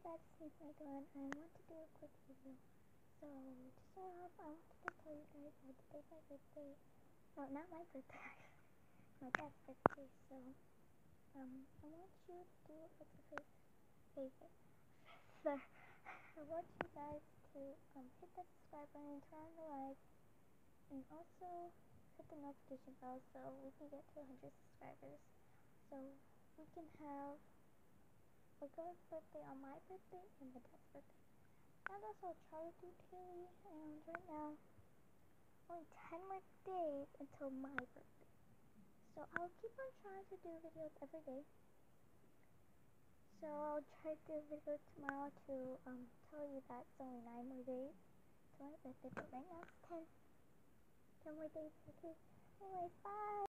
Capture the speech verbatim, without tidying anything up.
back to Sneak My Door, and I want to do a quick video. So, to start off, I wanted to tell you guys that today's my birthday. No, not my birthday, my dad's birthday. So, um, I want you to do a favor. Favor. So, I want you guys to um hit the subscribe button, turn on the like, and also hit the notification bell so we can get to one hundred subscribers. So we can have a good birthday on my birthday and my dad's birthday. And also try to do daily, and right now only ten more days until my birthday. So I'll keep on trying to do videos every day. So I'll try to do a video tomorrow to um tell you that it's only nine more days to my birthday, but right now it's ten. ten more days, okay? Anyways, bye!